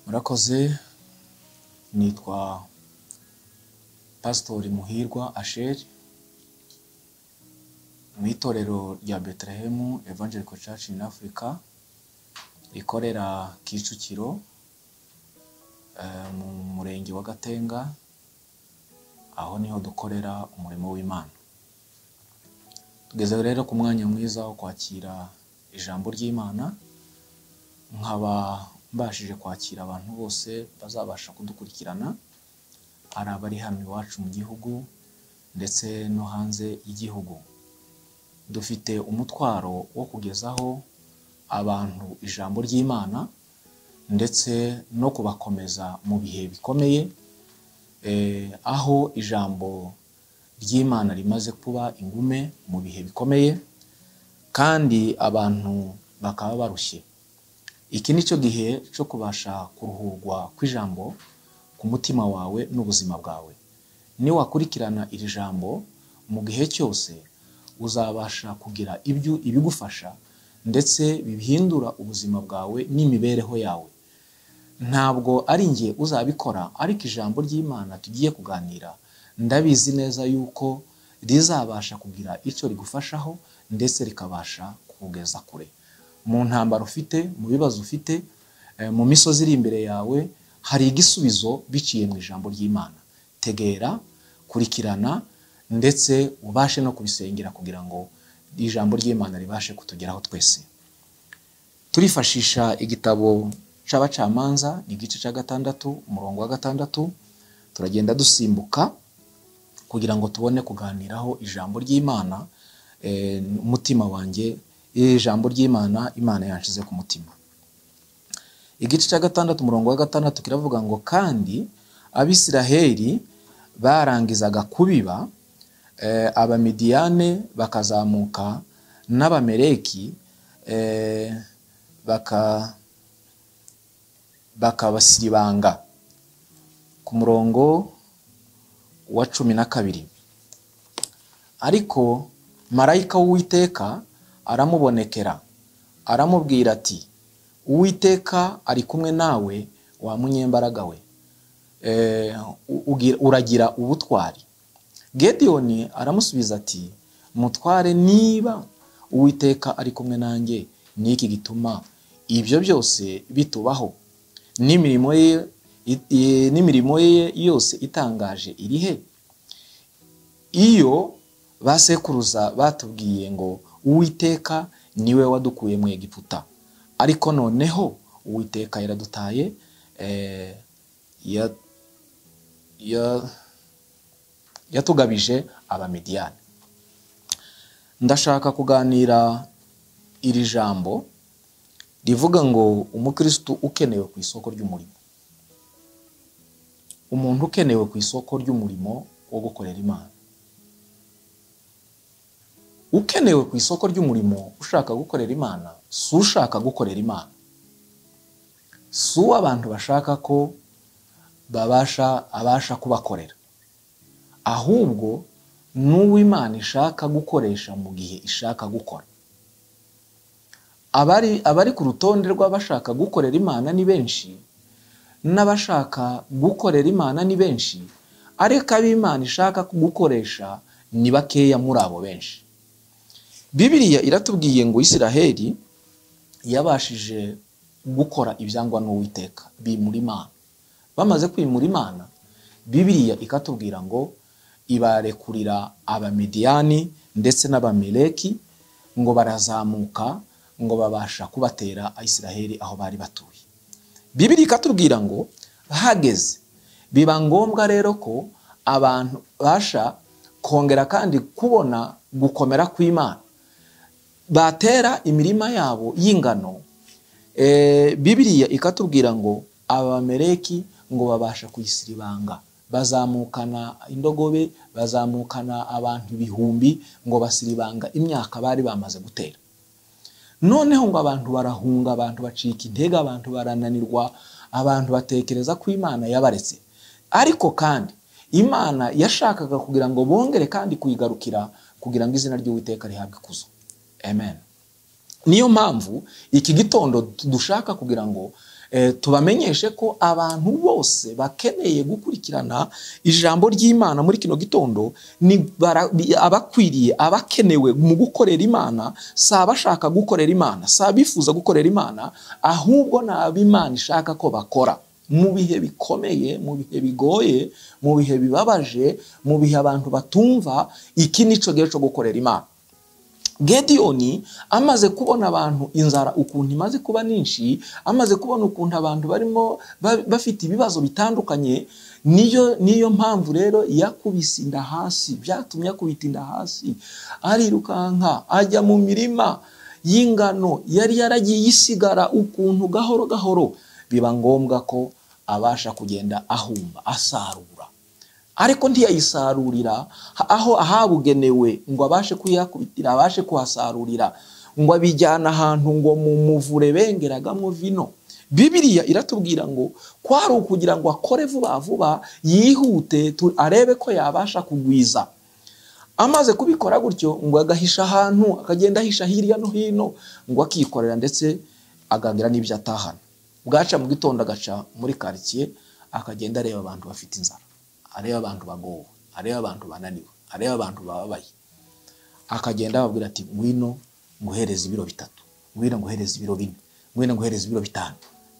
Murakoze, nitwa Pastor MUHIRWA ASHER mu itorero rya Bethlehem Evangelical Church in Africa rikorera Kicukiro mu murenge wa Gatenga, aho niho dukorera umurimo w'Imana. Tugeze rero ku mwanya mwiza wo kwakira ijambo ry'Imana, nkaba mbashije kwakira abantu bose bazabasha kudukurikirana, ari abari hano iwacu mu gihugu ndetse no hanze y'igihugu. Dufite umutwaro wo kugezaho abantu ijambo ry'Imana ndetse no kubakomeza mu bihe bikomeye, aho ijambo ry'Imana rimaze kuba ingume mu bihe bikomeye kandi abantu bakaba barushye. Iki nicyo gihe cyo kubasha kuruhurwa kw'ijambo ku mutima wawe n'ubuzima bwawe. Ni wakurikirana iri jambo mu gihe cyose, uzabasha kugira ibigufasha ndetse bibihindura ubuzima bwawe n'imibereho yawe. Ntabwo ari nge uzabikora, ariko ijambo ry'Imana tugiye kuganira ndabizi neza yuko rizabasha kugira icyo rigufashaho ndetse rikabasha kugeza kure. Mu ntambara ufite, mu bibazo ufite, mu misozi iri imbere yawe, hari igisubizo biciye mu ijambo ry'Imana. Tegera, kurikirana ndetse ubashe no kubisengera kugira ngo ijambo ry'Imana ribashe kutugeraho twese. Turifashisha igitabo c'abacamanza, igice ca 6 umurongo wa 6. Turagenda dusimbuka kugira ngo tubone kuganiraho ijambo ry'Imana. Umutima wanjye ijambo ry'Imana, Imana yanshize ku mutima. Igice ca 6 umurongo wa 6 kiravuga ngo, kandi Abisiraheli barangizaga kubiba, Abamidiyane bakazamuka n'Abameleki bakabasiribanga. Ku murongo wa 12, ariko marayika w'Uwiteka aramubonekera, aramubwira ati, Uwiteka ari kumwe nawe, wa munyembaraga we, uragira ubutwari. Gediyoni aramusubiza ati, mutware, niba Uwiteka ari kumwe nanjye, niki gituma ibyo byose bitubaho? N'imirimo ye yose itangaje irihe? Iyo basekuruza batubwiye ngo Uwiteka niwe wadukuye mu Egiputa, ariko noneho Uwiteka yaradutaye, yatugabije Abamidiyani. Ndashaka kuganira iri jambo rivuga ngo umukristo ukenewe ku isoko ry'umurimo. Umuntu ukenewe ku isoko ry'umurimo wo gukorera Imana. Ukenewe ku isoko ry'umurimo ushaka gukorera Imana, si ushaka gukorera Imana. Si abantu bashaka ko abasha kubakorera. Ahubwo n'uwo Imana ishaka gukoresha mu gihe ishaka gukora. Abari ku rutonde rw'abashaka gukorera Imana ni benshi, n'abashaka gukorera Imana ni benshi, ariko ab'Imana ishaka gukoresha ni bakeya muri abo benshi. Bibiliya iratubwiye ngo Isiraheli yabashije gukora ibyangwa n'Uwiteka, bimura Imana. Bamaze kwimura Imana, Bibiliya ikatubwira ngo ibarekurira Abamidiyani ndetse n'Abameleki, ngo barazamuka, ngo babasha kubatera Isiraheli aho bari batuye. Bibiliya ikatubwira ngo hageze, biba ngombwa rero ko abantu basha kongera kandi kubona gukomera kw'Imana, batera imirima yabo y'ingano. Bibiliya ikatubwira ngo Abameleki ngo babasha kuyisiribanga, bazamukana indogobe, bazamukana abantu ibihumbi, ngo basiribanga imyaka bari bamaze gutera. Noneho ngo abantu barahunga, abantu bacika intege, abantu barananirwa, abantu batekereza ko Imana yabaretse. Ariko kandi Imana yashakaga kugira ngo bongere kandi kuyigarukira, kugira ngo izina ry'Uwiteka rihabwe ikuzo. Amen. Niyo mpamvu iki gitondo dushaka kugira ngo tubamenyeshe ko abantu bose bakeneye gukurikirana ijambo ry'Imana muri kino gitondo ni abakwiriye abakenewe mu gukorera Imana, si abashaka gukorera Imana, si abifuza gukorera Imana, ahubwo ni ab'Imana ishaka ko bakora mu bihe bikomeye, mu bihe bigoye, mu bihe bibabaje, mu bihe abantu batumva. Iki nico gihe cyo gukorera Imana. Gediyoni amaze kubona abantu inzara ukuntu imaze kuba nyinshi, amaze kubona ukuntu abantu barimo bafite ibibazo bitandukanye, niyo mpamvu rero yakubise inda hasi, byatumye akubita inda hasi, arirukanka ajya mu mirima y'ingano yari yaragiye isigara ukuntu gahoro gahoro, biba ngombwa ko abasha kugenda ahumba asarura, ariko ntiyayisarurira aho ahabugenewe ngo abashe kuyakubitira, abashe kuhasarurira, ngo abijyana ahantu ngo mu muvure bengeragamo vino. Bibiliya iratubwira ngo kwari ukugira ngo akore vuba vuba, yihute arebe ko yabasha kugwiza. Amaze kubikora gutyo ngo agahisha ahantu, akagenda ahisha hirya no hino, ngo akikorera ndetse agagira n'ibyo atahana. Bwaca mu gitondo agaca muri quartier, akagenda areba abantu bafite inzara, areba abantu bagowe, areba abantu bananiwe, areba abantu bababaye, akagenda ababwira ati ngwino nguhereza ibiro 3, ngwino nguhereza ibiro 4, ngwino nguhereza ibiro 5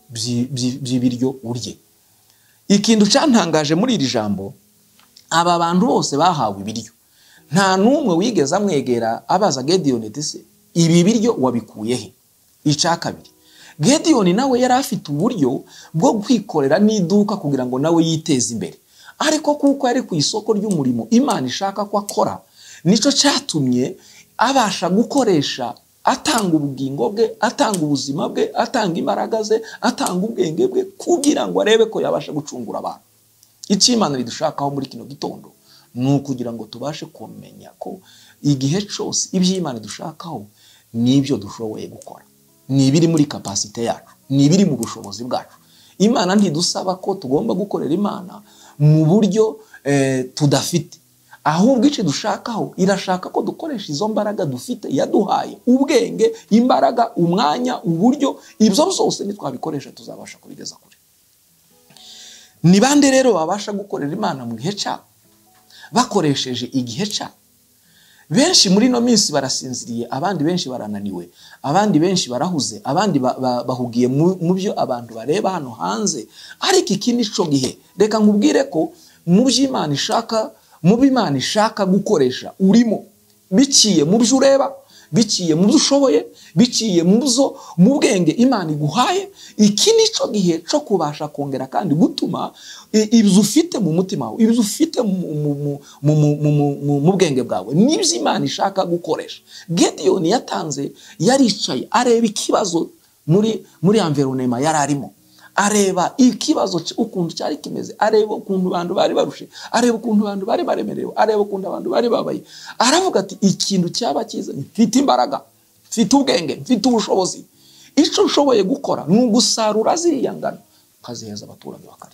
by'ibiryo urye. Ikintu cyantangaje muri iri jambo, aba bantu bose bahawe ibiryo, nta numwe wigeze amwegera abaza Gediyoni ati se ibi biryo wabikuye he? Icya kabiri, Gediyoni nawe yari afite uburyo bwo kwikorera n'iduka kugira ngo nawe yiteze imbere, ariko kuko yari ku isoko ry'umurimo Imana ishaka ko akora, nico cyatumye abasha gukoresha, atanga ubugingo bwe, atanga ubuzima bwe, atanga imbaraga ze, atanga ubwenge bwe, kugira ngo arebe ko yabasha gucungura abantu. Icyo Imana ridushakaho muri kino gitondo ni ukugira ngo tubashe kumenya ko igihe cyose iby'Imana dushakaho nibyo dushoboye gukora, nibiri muri capacity yacu, nibiri mu bushobozi bwacu. Imana ntidusaba ko tugomba gukorera Imana mu buryo tudafite, ahubwo icyo dushakaho irashaka ko dukoresha izo mbaraga dufite yaduhaye, ubwenge, imbaraga, umwanya, uburyo, ibyo byose nitwabikoresha tuzabasha kubigeza kure. Ni bande rero babasha gukorera Imana mu gihe cyabo, bakoresheje igihe cyabo? Benshi muri no minsi barasinziriye, abandi benshi barananiwe, abandi benshi barahuze, abandi bahugiye mu byo abantu bareba hano hanze. Ariko iki nico gihe, reka nkubwire ko mu by'Imana ishaka, mu b'Imana ishaka gukoresha urimo, biciye mu byo ureba, biciye mu byo ushoboye, biciye mu bwenge Imana iguhaye. Iki nico gihe cyo kubasha kongera kandi gutuma ibyo ufite mu mutima wawe, ibyo ufite mu bwenge bwawe, nibyo Imana ishaka gukoresha. Gediyoni yatanze, yaricaye areba ikibazo muri environnement yari arimo, areba ikibazo ukuntu cyari kimeze, areba ukuntu abantu bari barushe, areba ukuntu abantu bari baremerewe, areba ukuntu abantu bari babaye. Aravuga ati ikintu cyaba cyiza, mfite imbaraga, mfite ubwenge, mfite ubushobozi, icyo ushoboye gukora ni ugusarura ziriya ngano ukaziheza abaturage bakarya.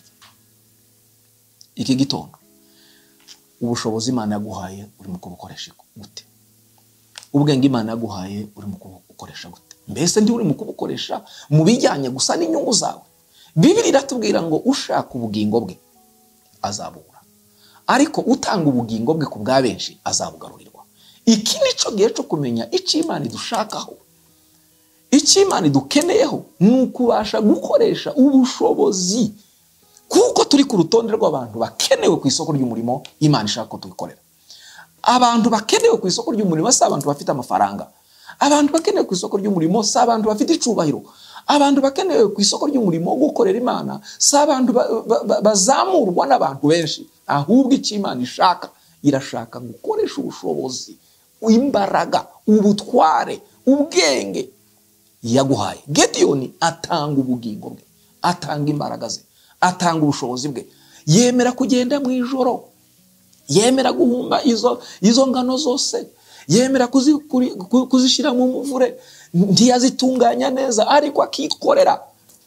Iki gitondo ubushobozi Imana yaguhaye urimo kubukoresha gute? Ubwenge Imana yaguhaye urimo kubukoresha gute? Mbese ndi urimo kubukoresha mu bijyanye gusa n'inyungu zawe? Bibiliya iratubwira ngo ushaka ubugingo bwe azabura, ariko utanga ubugingo bwe ku bwa benshi azabugarurirwa. Iki nico gihe cyo kumenya icyo Imana idushakaho, icyo Imana idukeneyeho, ni ukubasha gukoresha ubushobozi, kuko turi ku rutonde rw'abantu bakenewe ku isoko ry'umurimo Imana ishaka ko tubikorera. Abantu bakenewe ku isoko ry'umurimo si abantu bafite amafaranga, abantu bakenewe ku isoko ry'umurimo si abantu bafite icubahiro, abantu bakenewe ku isoko ry'umurimo wo gukorera Imana si abantu bazamurwa n'abantu benshi, ahubwo icyo Imana ishaka, irashaka gukoresha ubushobozi, imbaraga, ubutware, ubwenge yaguhaye. Gediyoni atanga ubugingo bwe, atanga imbaraga ze, atanga ubushobozi bwe, yemera kugenda mu ijoro, yemera guhumba izo ngano zose, yemera kuzishyira mu muvure, ntiyazitunganya neza, ariko akikorera.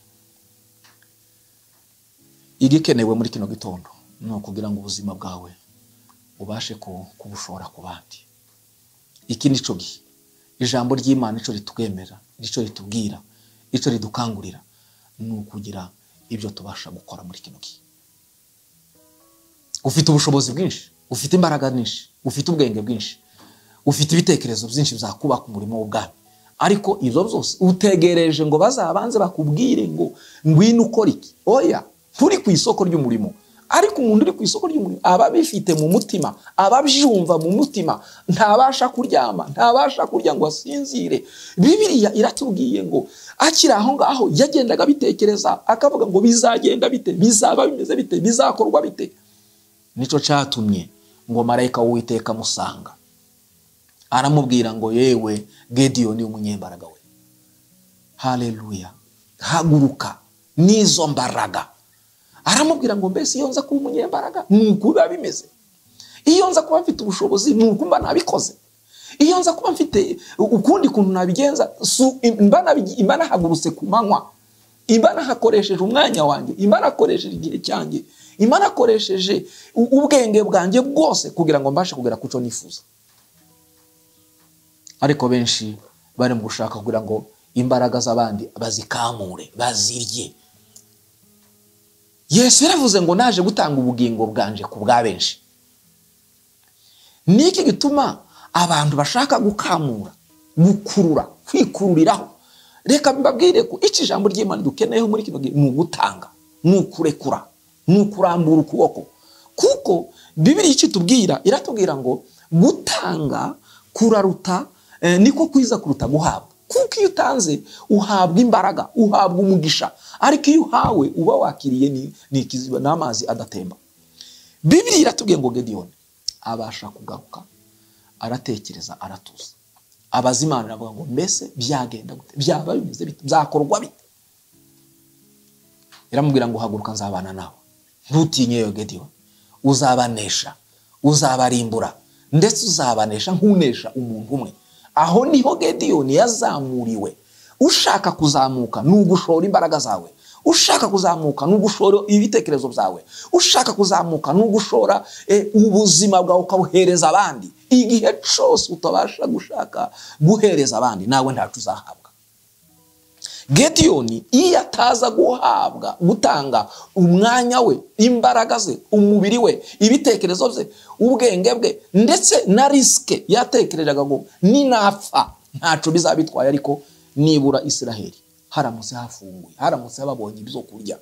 Igikenewe muri kino gitondo ni ukugira ngo ubuzima bwawe ubashe kubushora ku bandi. Iki nico ijambo ry'Imana ico ritwemera, ico ritubwira, ico ridukangurira. ni ukugira ibyo tubasha gukora muri kino gihe. Ufite ubushobozi bwinshi, ufite imbaraga nyinshi, ufite ubwenge bwinshi, ufite ibitekerezo byinshi bizakubaka umurimo w'ubwami, ariko ibyo byose utegereje ngo bazabanze bakubwire ngo ngwino ukora iki. Oya, turi ku isoko ry'umurimo, ariko umuntu uri ku isoko ry'umurimo aba bifite mu mutima, ababyumva mu mutima, ntabasha kuryama, ntabasha kurya ngo asinzire. Bibiliya iratubwiye ngo akiri aho ngaho yagendaga bitekereza, akavuga ngo bizagenda bite, bizaba bimeze bite, bizakorwa bite. Nico cyatumye ngo marayika w'Uwiteka musanga, aramubwira ngo yewe Gediyoni umunyembaraga we, haleluya, haguruka n'izo mbaraga. Aramubwira ngo mbese iyo nza kuba umunyembaraga nuko biba bimeze, iyo nza kuba mfite ubushobozi nuko mba nabikoze, iyo nza kuba mfite ukundi kuntu nabigenza, imba nahagurutse ku manywa, imba nahakoresheje umwanya wanjye, imba nakoresheje igihe cyanjye, imba nakoresheje ubwenge bwanjye bwose kugira ngo mbashe kugera kuco nifuza. Ariko benshi bari mu gushaka kugira ngo imbaraga z'abandi bazikamure, bazirye. Yesu yaravuze ngo naje gutanga ubugingo bwanje ku bwa benshi. Niki gituma abantu bashaka gukamura, gukurura, kwikururiraho? Reka mbabwire ko iki jambo ry'Imana dukeneyeho muri kino gihe ni ugutanga, ni ukurekura, ni ukurambura ukuboko. Kuko Bibiliya ikitubwira, iratubwira ngo gutanga kuraruta niko kwiza kuruta guhabwa. Kuko iyo utanze uhabwa imbaraga, uhabwa umugisha, ariko iyo uhawe uba wakiriye ni ikiziba n'amazi adatemba. Bibiliya iratubwiye ngo Gediyoni abasha kugaruka, aratekereza, aratuza, abaza Imana, aravuga ngo mbese byagenda gute, byaba bimeze bite, byakorwa bite. Iramubwira ngo haguruka, nzabana nawe, ntutinye yo Gediyoni, uzabanesha, uzabarimbura, ndetse uzabanesha nk'unesha umuntu umwe. Aho niho Gediyoni yazamuriwe. Ushaka kuzamuka nugushora imbaraga zawe, ushaka kuzamuka nugushora ibitekerezo byawe, ushaka kuzamuka nugushora ubuzima bwawe ukabuhereza abandi. Igihe cyose utabasha gushaka guhereza abandi, nawe ntacu uzahabwa. Gediyoni iyo ataza guhabwa, gutanga umwanya we, imbaraga ze, umubiri we, ibitekerezo bye, ubwenge bwe, ndetse na riske yatekerezaga ngo ninapfa ntacu bizabitwaye, ariko nibura Isiraheli haramutse hafunguye, haramutse babonye ibyo kurya,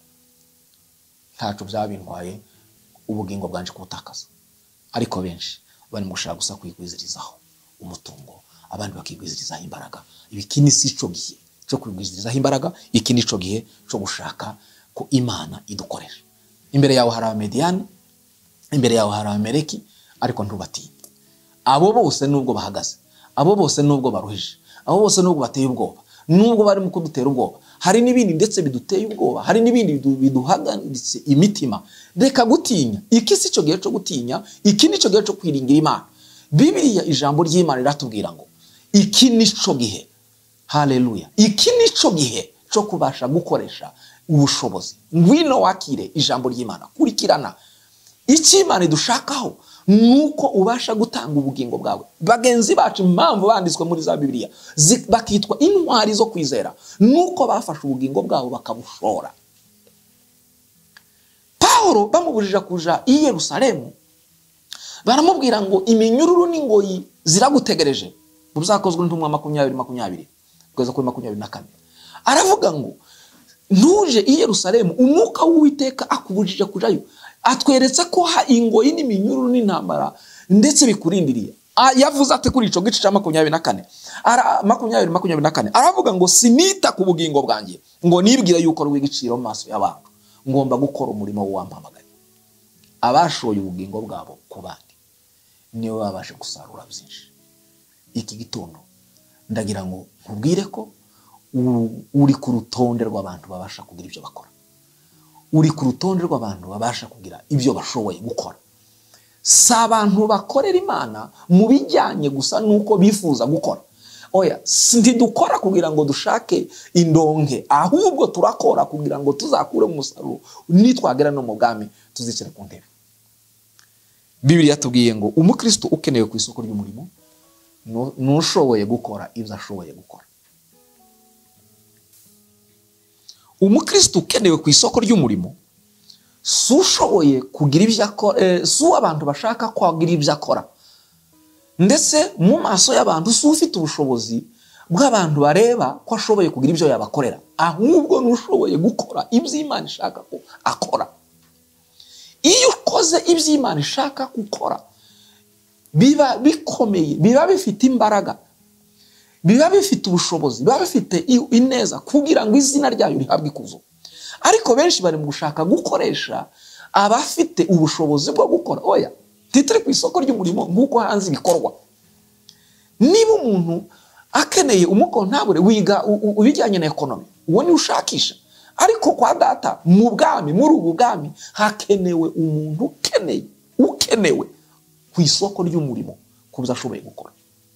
ntacu byabintwaye ubugingo bwanje kubutakaza. Ariko benshi bari mu gushaka gusa kwigwizirizaho umutungo, abandi bakigwizirizaho imbaraga. Ibikini si cyo gihe cyo kwigwizirizaho imbaraga, iki nico gihe cyo gushaka ko Imana idukoresha. Imbere yawe hari Abamediyani, imbere yawe hari Abameleki, ariko ntubatinye. Abo bose nubwo bahagaze, abo bose nubwo baruhije, abo bose nubwo bateye ubwoba, nubwo bari mu kudutera ubwoba, hari n'ibindi ndetse biduteye ubwoba, hari n'ibindi biduhagaritse imitima. Reka gutinya, iki si cyo gihe cyo gutinya, iki nico gihe cyo kwiringira Imana. Bibiliya ijambo ry'Imana riratubwira ngo iki nico gihe, haleluya, iki nico gihe cyo kubasha gukoresha ubushobozi. Ngwino wakire ijambo ry'Imana, kurikirana iki Imana idushakaho, nuko ubasha gutanga ubugingo bwawe. Bagenzi bacu impamvu banditswe muri za Bibiliya bakitwa intwari zo kwizera, nuko bafashe ubugingo bwabo bakabushora. Paulo bamubujije kuja i Yerusalemu, baramubwira ngo iminyururu n'ingoyi ziragutegereje. Buzakozwe n'intumwa 20 kugeza kuri 24. Aravuga ngo ntuje i Yerusalemu, umwuka w'Uwiteka akubujije kujayo, atweretse ko ingoyi n'iminyururu n'intambara ndetse bikurindiriye. Yavuze ate kuri ico gice cya 24, 20-24, aravuga ngo sinita ku bugingo bwanjye, ngo nibwira yuko rw'igiciro mu maso y'abantu, ngomba gukora umurimo w'uwampamagaye. Abashoye ubugingo bwabo ku bandi niwe babashe gusarura byinshi. Iki gitondo ndagira ngo nkubwire ko uri ku rutonde rw'abantu babasha kugira ibyo bakora, uri ku rutonde rw'abantu babasha kugira ibyo bashoboye gukora. Si abantu bakorera Imana mu bijyanye gusa nuko bifuza gukora. Oya, ntidukora kugira ngo dushake indonke, ahubwo turakora kugira ngo tuzakure mu musaruro, nitwagera no mu bwami tuzicira ku ntebe. Bibiliya yatubwiye ngo Umukristo ukenewe ku isoko ry'umurimo nushoboye gukora ibyo ashoboye gukora. Umukristo ukenewe ku isoko ry'umurimo si ushoboye kugira ibyo akora, si abantu bashaka kwagira ibyo akora, ndetse mu maso y'abantu si ufite ubushobozi bw'abantu bareba ko ashoboye kugira ibyo yabakorera, ahubwo n'ushoboye gukora ibyo Imana ishaka ko akora. Iyo ukoze ibyo Imana ishaka gukora biba bikomeye, biba bifite imbaraga, biba bifite ubushobozi, biba bifite ineza kugira ngo izina ryayo rihabwe ikuzo. Ariko benshi bari mu gushaka gukoresha abafite ubushobozi bwo gukora. Oya, titire ku isoko ry'umurimo nk'uko hanze ibikorwa. Niba umuntu akeneye umukontabure wiga ubijyanye na ekonomi, uwo ni ushakisha. Ariko kwa data mu bwami, muri ubu bwami hakenewe umuntu ukenewe ku isoko ry'umurimo kubyo ashoboye gukora.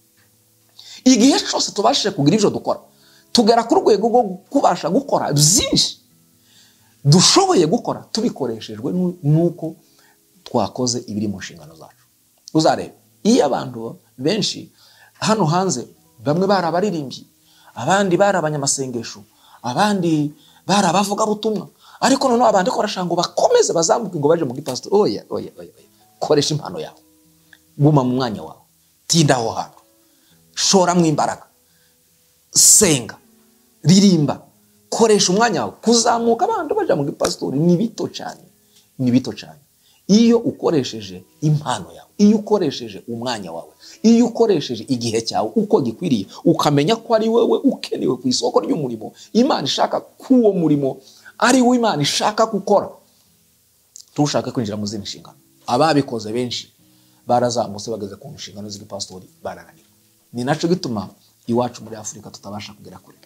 Igihe cyose tubashije kugira ibyo dukora, tugera ku rwego rwo kubasha gukora byinshi dushoboye gukora tubikoresheje nuko twakoze ibiri mu nshingano zacu. Uzarebe iyo abantu benshi hano hanze, bamwe bari abaririmbyi, abandi bari abanyamasengesho, abandi bari abavuga butumwa, ariko noneho abandi ko barashaka ngo bakomeze bazamuke ngo baje mu gipastor. Oya, koresha impano yawe, guma mu mwanya wawe, tinda aho hantu, shora mu imbaraga, senga, ririmba, koresha umwanya wawe. Kuzamuka abantu baje mu gipastor ni bito cyane, iyo ukoresheje impano yawe, iyo ukoresheje umwanya wawe, iyo ukoresheje igihe cyawe uko gikwiriye, ukamenya ko ari wewe ukenewe ku isoko ry'umurimo Imana ishaka kuwo murimo ari we Imana ishaka gukora, tushaka kwinjira mu zindi nshingano. Ababikoze benshi barazamutse bageze ku nshingano z'igipastori barananirwa. Ni naco gituma iwacu muri Afrika tutabasha kugera kure.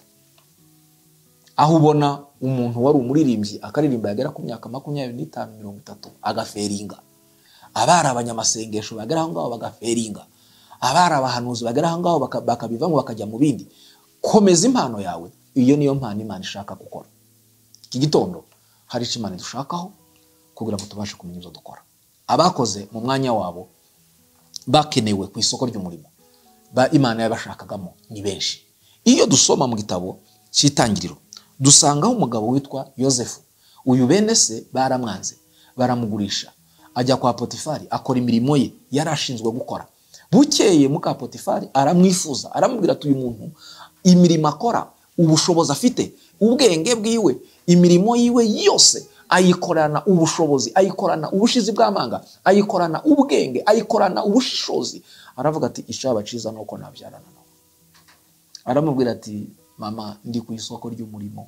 Aho ubona umuntu wari umuririmbyi akaririmba yagera ku myaka 25 30 agaferinga, abari abanyamasengesho bagera aho ngaho bagaferinga, abari abahanuzi bagera aho ngaho bakabivamo bakajya mu bindi. Komeza impano yawe, iyo niyo mpano Imana ishaka gukora. Iki gitondo hari icyo Imana dushakaho kugira ngo tubashe kumenya ibyo dukora. Abakoze mu mwanya wabo bakenewe ku isoko ry'umurimo Imana yabashakagamo ni benshi. Iyo dusoma mu gitabo cy'Itangiriro dusangaho umugabo witwa Yosefu. Uyu bene se baramwanze, baramugurisha, ajya kwa Potifari akora imirimo ye yarashinzwe gukora. Bukeye muka Potifari aramwifuza, aramubwira ati uyu muntu imirimo akora, ubushobozi afite, ubwenge bwiwe, imirimo yiwe yose ayikorana ubushobozi, ayikorana ubushizi bw'amanga, ayikorana ubwenge, ayikorana ubushishozi. Aravuga ati ishaba ciza nuko nabyarana nawe. Aramubwira ati mama, ndi ku isoko ry'umurimo,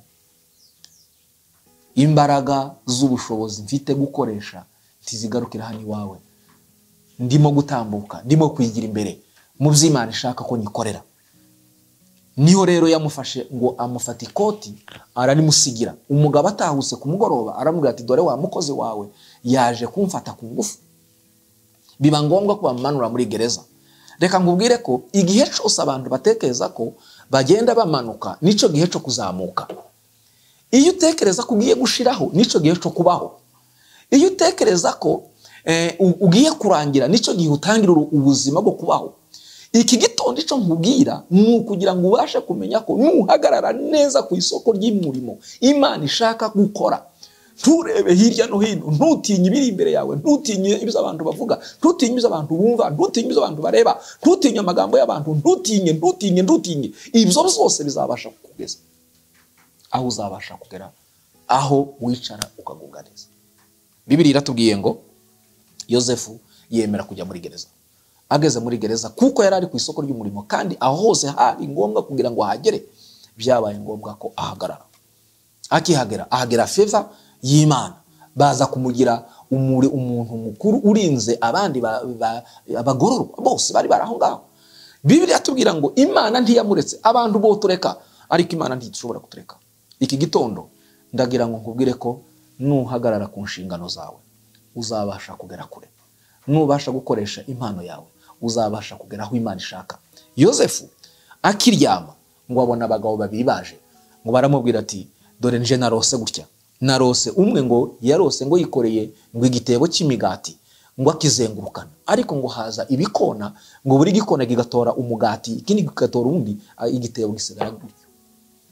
imbaraga z'ubushobozi mfite gukoresha tizigarukira hano iwawe, ndimo gutambuka, ndimo kwigira imbere mu by'Imana ishaka ko nikorera. Niho rero yamufashe ngo amufata ikoti aranimusigira. Umugabo atahuse ku mugoroba aramubwira ati dore wa mukozi wawe yaje kumfata ku ngufu, biba ngombwa ko bamanura muri gereza. Reka nkubwire ko igihe cyose abantu batekereza ko bagenda bamanuka nico gihe cyo kuzamuka. Iyo utekereza ko ugiye gushiraho nico gihe cyo kubaho. Iyo utekereza ko ugiye kurangira nico gihe utangira ubuzima bwo kubaho. Iki gitondo ico nkubwira ni ukugira ngo ubashe kumenya ko nuhagarara neza ku isoko ry'umurimo Imana ishaka gukora. Nturebe hirya no hino, ntutinye ibiri imbere yawe, ntutinye ibyo abantu bavuga, ntutinye ibyo abantu bumva, ntutinye ibyo abantu bareba, ntutinye amagambo y'abantu, ntutinye. Ibyo byose bizabasha kukugeza aho uzabasha kugera, aho wicara ukagubwa neza. Bibiliya iratubwiye ngo Yosefu yemera kujya muri gereza. Ageze muri gereza kuko yari ari ku isoko ry'umurimo, kandi aho hose hari ngombwa kugira ngo ahagere, byabaye ngombwa ko ahagarara. Akihagera ahagera favor y'Imana, baza kumugira umuntu mukuru urinze abandi abagororwa bose bari baraho ngaho. Bibiliya atubwira ngo Imana ntiyamuretse, abantu bo tureka, ariko Imana ntishobora kutureka. Iki gitondo ndagira ngo nkubwire ko nuhagarara ku nshingano zawe uzabasha kugera kure. Nubasha gukoresha impano yawe uzabasha kugera aho Imana ishaka. Yosefu akiryama ngo abona abagabo babiri baje, ngo baramubwira ati dore nje narose gutya, narose umwe ngo yarose ngo yikoreye ngo igitebo cy'imigati ngo akizengurukana, ariko ngo haza ibikona, ngo buri gikona gigatora umugati, ikindi gigatora undi, igitebo gisigara gutyo.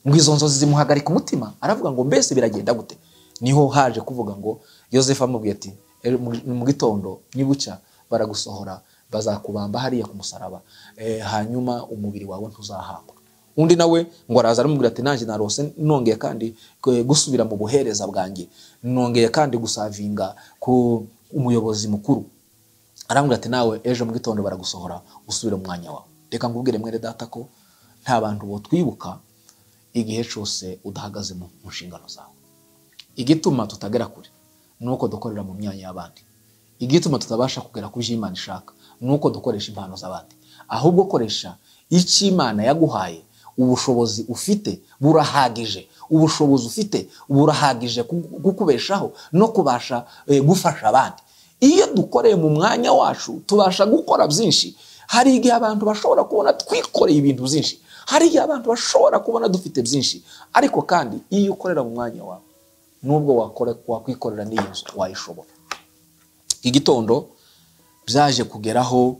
ngo izo nzozi zimuhagarika umutima, aravuga ngo mbese biragenda gute? Niho haje kuvuga ngo Yosefu amubwiye ati mu gitondo nibucya baragusohora, bazakubamba hariya ku musaraba, hanyuma umubiri wawe ntuzahambwa. Undi nawe ngo araza aramubwira ati nanjye narose nongeye kandi gusubira mu buhereza bwanjye, nongeye kandi gusavinga ku umuyobozi mukuru. Arambwira ati nawe ejo mu gitondo baragusohora usubire mu mwanya wawe. Reka ngubwire mwere data ko nta bantu bo twibuka igihe cyose udahagaze mu nshingano zawe. Igituma tutagera kure nuko dukorera mu myanya y'abandi. Igituma tutabasha kugera ku byo Imana ishaka nuko dukoresha impano z'abandi. Ahubwo koresha icyo Imana yaguhaye. Ubushobozi ufite burahagije, ubushobozi ufite burahagije gukubeshaho no kubasha gufasha abandi. Iyo dukoreye mu mwanya wacu tubasha gukora byinshi. Hari igihe abantu bashobora kubona twikoreye ibintu byinshi, hari igihe abantu bashobora kubona dufite byinshi, ariko kandi iyo ukorera mu mwanya wawe nubwo wakwikorera n'iyo nzu wayishobora. Igitondo byaje kugeraho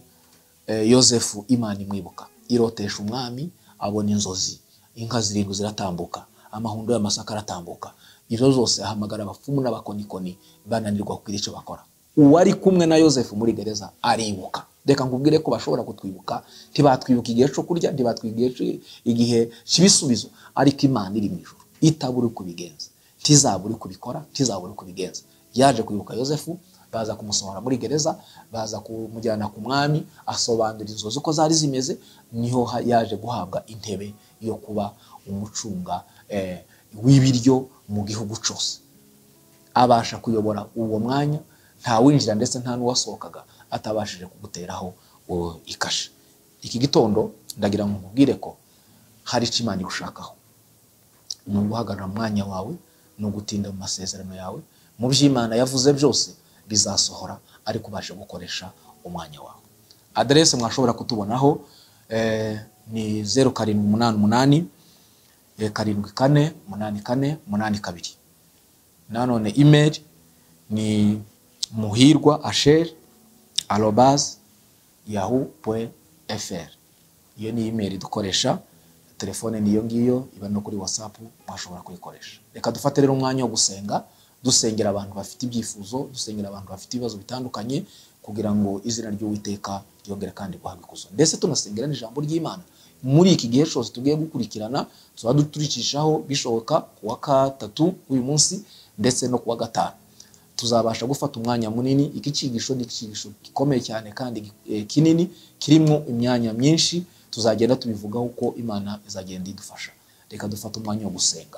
Yosefu Imana imwibuka, irotesha umwami, abona inzozi, inka zirindwi ziratambuka, amahundo y'amasaka aratambuka. Izo zose ahamagara abapfumu n'abakonikoni bananirwa kugira icyo bakora. Uwari kumwe na Yosefu muri gereza aribuka. Reka ngubwire ko bashobora kutwibuka, ntibatwibuka igihe cyo kurya, ntibatwibuka igihe cy'ibisubizo, ariko Imana iri mu ijuru itabura kubigenza, ntizabura kubikora, ntizabura kubigenza. Yaje kwibuka Yosefu, baza kumusohora muri gereza, baza kumujyana ku mwami, asobanura inzozi uko zari zimeze. Niho yaje guhabwa intebe yo kuba umucunga w'ibiryo mu gihugu cyose. Abasha kuyobora uwo mwanya, nta winjira ndetse nta n'uwasohokaga atabashije kuguteraho ikashe. Iki gitondo ndagira ngo nkubwire ko hari icyo Imana igushakaho. Ni uguhagarara mu mwanya wawe, ni ugutinda mu masezerano yawe, mu byo Imana yavuze byose bizasohora, ariko ubashe gukoresha umwanya wawe. Adresse mwashobora kutubonaho ni 0788 74 84 82. Nanone email ni muhirwa@yahoo.fr. Iyo ni email dukoresha. Telefone niyo ngiyo, iba no kuri WhatsApp mwashobora kuyikoresha. Reka dufate rero umwanya wo gusenga, dusengera abantu bafite ibyifuzo, dusengera abantu bafite ibibazo bitandukanye, kugira ngo izina ry'Uwiteka ryongere kandi guhabwa ikuzo. Ndetse tunasengera n'ijambo ry'Imana. Muri iki gihe cyose tugiye gukurikirana, tuba duturikishaho bishoboka kuwa gatatu uyu munsi ndetse no kuwa gatanu. Tuzabasha gufata umwanya munini. Iki cyigisho ni ikigisho gikomeye cyane kandi kinini, kirimo imyanya myinshi. Tuzagenda tubivugaho uko Imana izagenda idufasha. Reka dufate umwanya wo gusenga.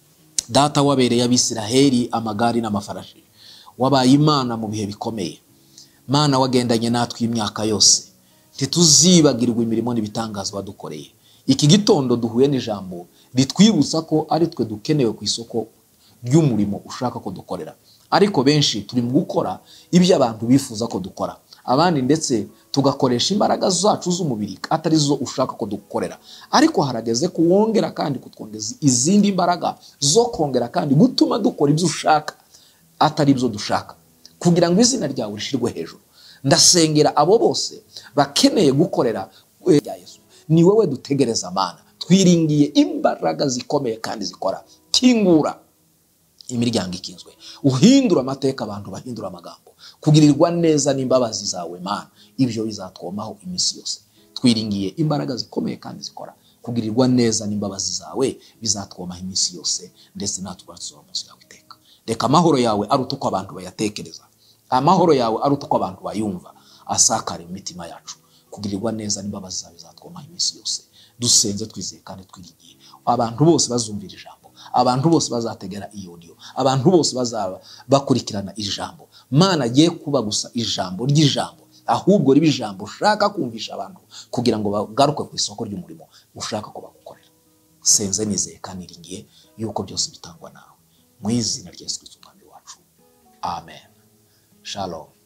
Data wabereye Abisiraheli amagari n'amafarashi, wabaye Imana mu bihe bikomeye. Mana wagendanye natwe imyaka yose, ntituzibagirwa imirimo n'ibitangazwa dukoreye. Iki gitondo duhuye n'ijambo ritwibutsa ko ari twe dukenewe ku isoko ry'umurimo ushaka ko dukorera. Ariko benshi turi mu gukora ibyo abantu bifuza ko dukora, abandi ndetse tugakoresha imbaraga zacu z'umubiri atari zo ushaka ko dukorera. Ariko harageze ko wongera kandi kutwongeza izindi mbaraga zo kongera kandi gutuma dukora ibyo ushaka atari ibyo dushaka, kugira ngo izina ryawe rishirwe hejuru. Ndasengera abo bose bakeneye gukorera ya Yesu. Ni wowe dutegereza Mana, twiringiye imbaraga zikomeye kandi zikora. Kingura imiryango ikinzwe, uhindura amateka, abantu bahindura amagambo. Kugirirwa neza n'imbabazi zawe Mana, ibyo bizatwomaho iminsi yose. Twiringiye imbaraga zikomeye kandi zikora. Kugirirwa neza n'imbabazi zawe bizatwomaho iminsi yose, ndetse natwe tuzoba munsi yawe iteka. Reka amahoro yawe aruta uko abantu bayatekereza, amahoro yawe aruta uko abantu bayumva, asakare mu mitima yacu. Kugirirwa neza n'imbabazi zawe bizatwomaho iminsi yose. Dusenze twizeye kandi twiringiye abantu bose bazumvira ijambo, abantu bose bazategera iyo audio, abantu bose bazaba bakurikirana ijambo. Mana agiye kuba gusa ijambo ry'ijambo, ahubwo ribe ijambo ushaka kumvisha abantu kugira ngo bagaruke ku isoko ry'umurimo ushaka ko bagukorera. Senze nizeye kandi niringiye yuko byose bitangwa nawe, mu izina rya Yesu Kristo umwami wacu. Amen. Shalom.